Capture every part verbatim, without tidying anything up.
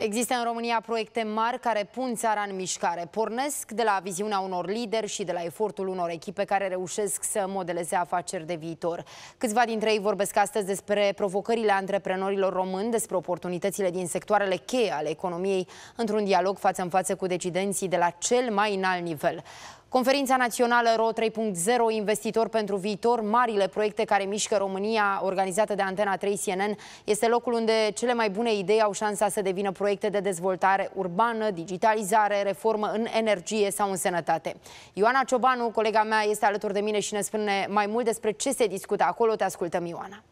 Există în România proiecte mari care pun țara în mișcare. Pornesc de la viziunea unor lideri și de la efortul unor echipe care reușesc să modeleze afaceri de viitor. Câțiva dintre ei vorbesc astăzi despre provocările antreprenorilor români, despre oportunitățile din sectoarele cheie ale economiei, într-un dialog față în față cu decidenții de la cel mai înalt nivel. Conferința națională R O trei punct zero, investitori pentru viitor, marile proiecte care mișcă România, organizată de Antena trei C N N, este locul unde cele mai bune idei au șansa să devină proiecte de dezvoltare urbană, digitalizare, reformă în energie sau în sănătate. Ioana Ciobanu, colega mea, este alături de mine și ne spune mai mult despre ce se discută acolo. Te ascultăm, Ioana.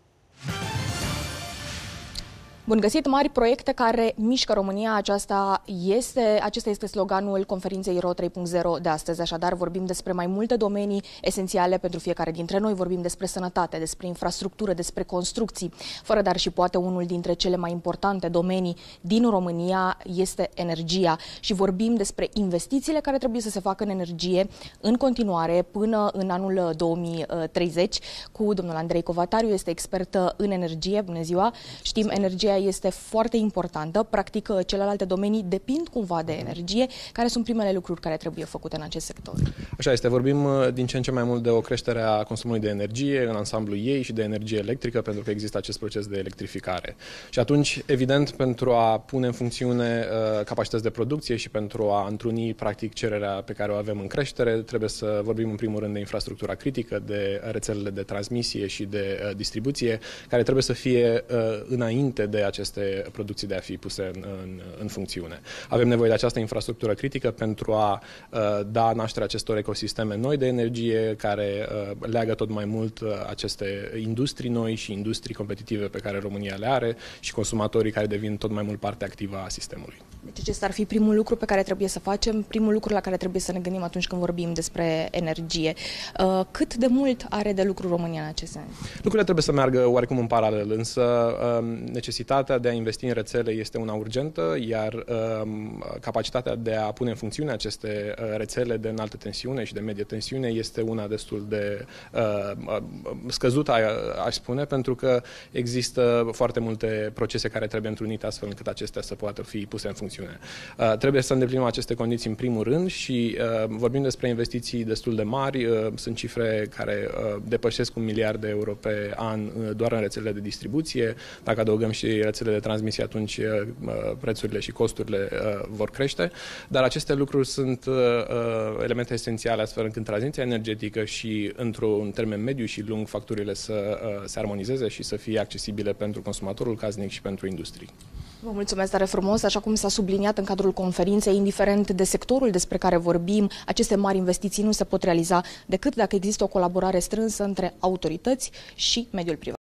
Bun găsit, mari proiecte care mișcă România. Aceasta este, acesta este sloganul conferinței R O trei punct zero de astăzi. Așadar, vorbim despre mai multe domenii esențiale pentru fiecare dintre noi. Vorbim despre sănătate, despre infrastructură, despre construcții. Fără dar și poate unul dintre cele mai importante domenii din România este energia. Și vorbim despre investițiile care trebuie să se facă în energie în continuare până în anul două mii treizeci. Cu domnul Andrei Covatariu, este expert în energie. Bună ziua! Știm, energia este foarte importantă. Practic, celelalte domenii depind cumva de energie. Care sunt primele lucruri care trebuie făcute în acest sector? Așa este. Vorbim din ce în ce mai mult de o creștere a consumului de energie în ansamblul ei și de energie electrică, pentru că există acest proces de electrificare. Și atunci, evident, pentru a pune în funcțiune uh, capacități de producție și pentru a întruni, practic, cererea pe care o avem în creștere, trebuie să vorbim în primul rând de infrastructura critică, de rețelele de transmisie și de uh, distribuție, care trebuie să fie uh, înainte de aceste producții de a fi puse în, în, în funcțiune. Avem nevoie de această infrastructură critică pentru a uh, da naștere acestor ecosisteme noi de energie, care uh, leagă tot mai mult uh, aceste industrii noi și industrii competitive pe care România le are și consumatorii care devin tot mai mult parte activă a sistemului. Deci acesta ar fi primul lucru pe care trebuie să facem, primul lucru la care trebuie să ne gândim atunci când vorbim despre energie. Uh, cât de mult are de lucru România în acest sens? Lucrurile trebuie să meargă oarecum în paralel, însă uh, necesitatea de a investi în rețele este una urgentă, iar uh, capacitatea de a pune în funcțiune aceste uh, rețele de înaltă tensiune și de medie tensiune este una destul de uh, scăzută, aș spune, pentru că există foarte multe procese care trebuie întrunite astfel încât acestea să poată fi puse în funcțiune. Uh, trebuie să îndeplinim aceste condiții în primul rând și uh, vorbim despre investiții destul de mari, uh, sunt cifre care uh, depășesc un miliard de euro pe an uh, doar în rețelele de distribuție. Dacă adăugăm și rețelele de transmisie, atunci uh, prețurile și costurile uh, vor crește, dar aceste lucruri sunt uh, elemente esențiale astfel încât tranziția energetică și într-un termen mediu și lung facturile să uh, se armonizeze și să fie accesibile pentru consumatorul casnic și pentru industrii. Vă mulțumesc tare frumos. Așa cum s-a subliniat în cadrul conferinței, indiferent de sectorul despre care vorbim, aceste mari investiții nu se pot realiza decât dacă există o colaborare strânsă între autorități și mediul privat.